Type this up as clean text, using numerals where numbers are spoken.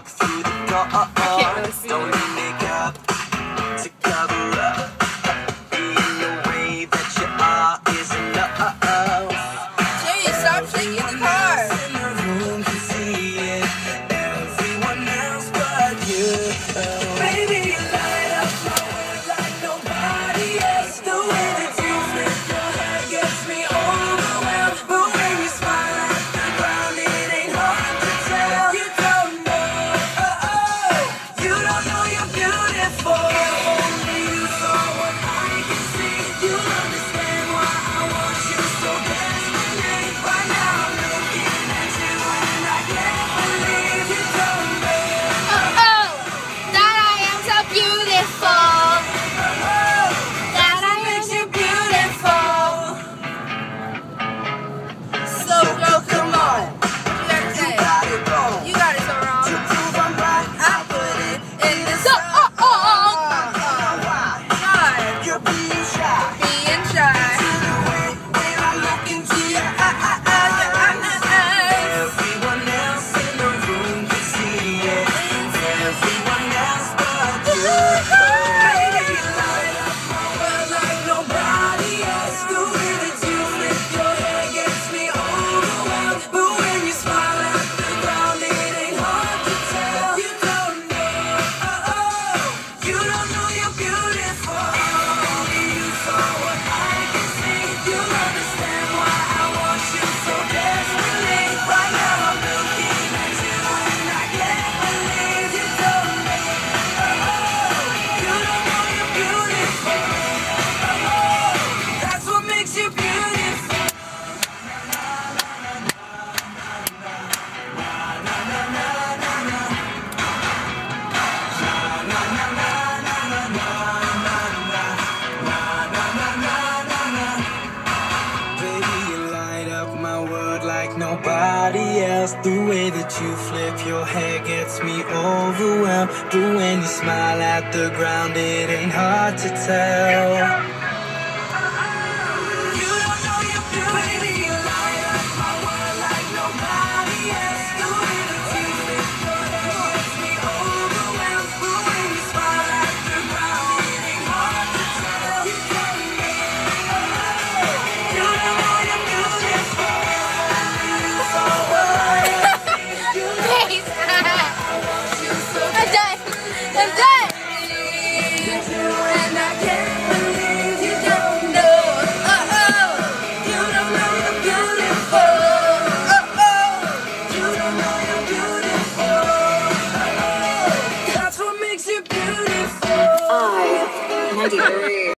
walk through the door. I can't really see Don't it. need makeup to cover up. Being the way that you are is enough. Jay, stop shaking the car. In the room can see it. Everyone else but you. Baby, you light up my world like nobody else. The way that you flip your hair gets me overwhelmed. But when you smile at the ground, it ain't hard to tell. You don't know, you don't know you're beautiful. Only you saw what I can see. You understand why I want you so desperately. Right now I'm looking at you and I can't believe you don't know. Oh, that I am so beautiful. That I am so beautiful. So, girl, come on. You gotta say it. Got it wrong. You got it so wrong. To prove I'm right, I put it in the So, song. why? God, You're being shy. being shy. When I look into your eyes, everyone else in the room can see it. Everyone else but you. Baby, you light up my world like nobody else. The way that you flip your hair gets me overwhelmed. But when you smile at the ground, it ain't hard to tell. You don't know you're beautiful. Only you saw what I can see. You understand why I want you so desperately. Right now I'm looking at you and I can't believe you don't know. You don't know you're beautiful. That's what makes you beautiful. Baby, you light up my world like nobody else. The way that you flip your hair gets me overwhelmed. But when you smile at the ground, it ain't hard to tell. You don't know you're beautiful. Baby, you light up my world like nobody else. The way that you flip your hair gets me overwhelmed. But when you smile at the ground, it ain't hard to tell. You don't know you're beautiful. Please. I'm done. I'm done. And I can't believe you don't know. You don't know you're beautiful. You don't know you're beautiful. That's what makes you beautiful. I 93.